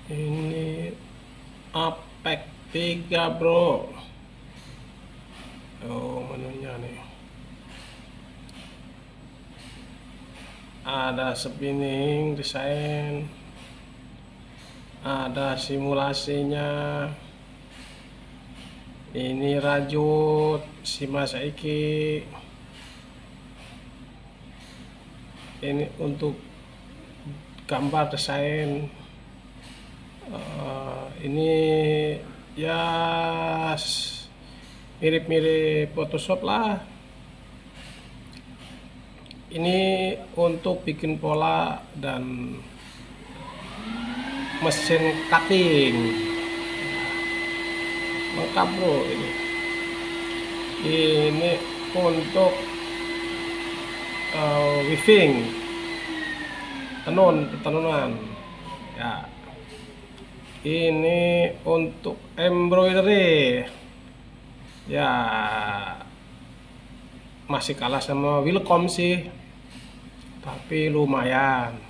Ini Apex 3 bro. Oh, menunya nih. Ada spinning desain, ada simulasinya. Ini rajut Shima Saiki. Ini untuk gambar desain. Ini ya mirip-mirip Photoshop lah. Ini untuk bikin pola dan mesin cutting, lengkap bro. Ini untuk weaving, tenunan ya. Ini untuk embroidery ya, masih kalah sama Wilcom sih, tapi lumayan.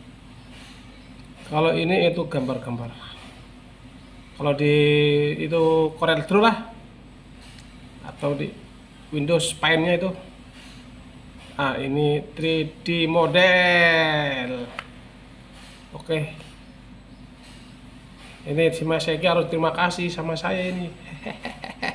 Kalau ini itu gambar-gambar, kalau di itu Corel Draw lah, atau di Windows Paint nya itu. Ini 3D model. Oke, ini si Mas Eki harus terima kasih sama saya ini.